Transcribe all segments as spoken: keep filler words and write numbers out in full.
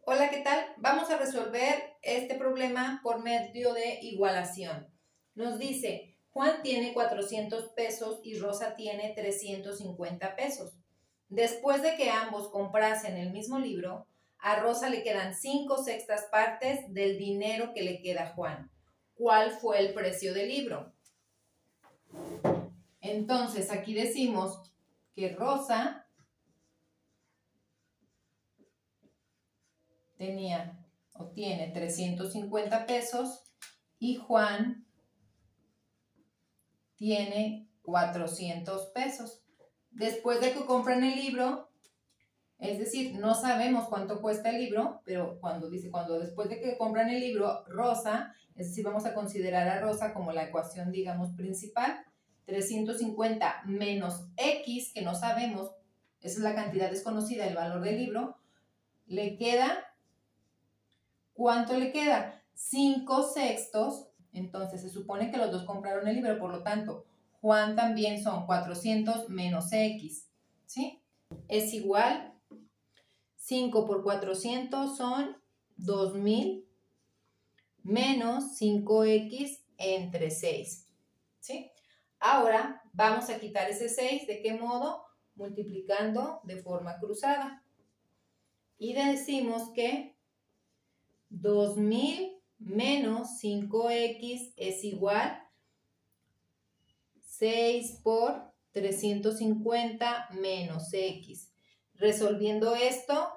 Hola, ¿qué tal? Vamos a resolver este problema por medio de igualación. Nos dice, Juan tiene cuatrocientos pesos y Rosa tiene trescientos cincuenta pesos. Después de que ambos comprasen el mismo libro, a Rosa le quedan cinco sextas partes del dinero que le queda a Juan. ¿Cuál fue el precio del libro? Entonces, aquí decimos que Rosa tenía o tiene trescientos cincuenta pesos y Juan tiene cuatrocientos pesos. Después de que compran el libro, es decir, no sabemos cuánto cuesta el libro, pero cuando dice, cuando después de que compran el libro, Rosa, es decir, vamos a considerar a Rosa como la ecuación, digamos, principal, trescientos cincuenta menos X, que no sabemos, esa es la cantidad desconocida, el valor del libro, le queda, ¿cuánto le queda? cinco sextos, entonces se supone que los dos compraron el libro, por lo tanto, Juan también son cuatrocientos menos X, ¿sí? Es igual, cinco por cuatrocientos son dos mil menos cinco X entre seis, ¿sí? Ahora vamos a quitar ese seis, ¿de qué modo? Multiplicando de forma cruzada. Y decimos que dos mil menos cinco X es igual seis por trescientos cincuenta menos X. Resolviendo esto,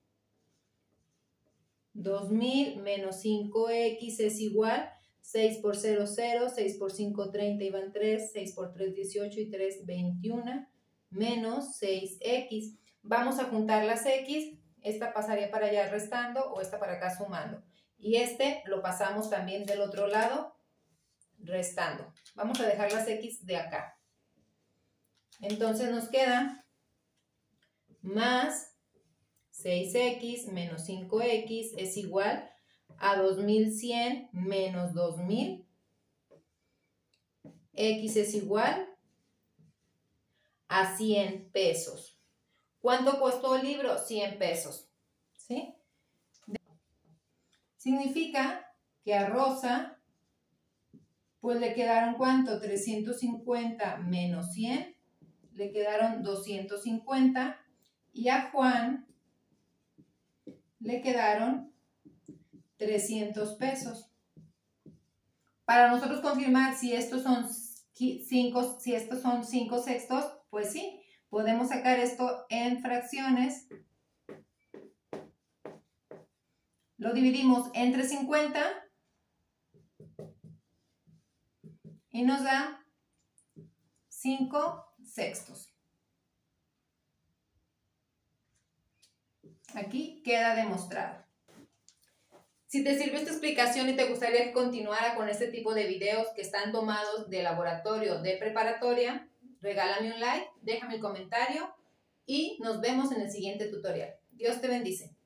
dos mil menos cinco X es igual seis por cero, cero, seis por cinco, treinta y van tres, seis por tres, dieciocho y tres, veintiuno, menos seis X. Vamos a juntar las X, esta pasaría para allá restando o esta para acá sumando. Y este lo pasamos también del otro lado restando. Vamos a dejar las X de acá. Entonces nos queda más seis X menos cinco X es igual a dos mil cien menos dos mil. X es igual a cien pesos. ¿Cuánto costó el libro? cien pesos. ¿Sí? Significa que a Rosa, pues le quedaron ¿cuánto? trescientos cincuenta menos cien, le quedaron doscientos cincuenta. Y a Juan le quedaron trescientos pesos. Para nosotros confirmar si estos son cinco, si estos son cinco sextos, pues sí, podemos sacar esto en fracciones. Lo dividimos entre cincuenta y nos da cinco sextos. Aquí queda demostrado. Si te sirvió esta explicación y te gustaría que continuara con este tipo de videos que están tomados de laboratorio de preparatoria, regálame un like, déjame el comentario y nos vemos en el siguiente tutorial. Dios te bendice.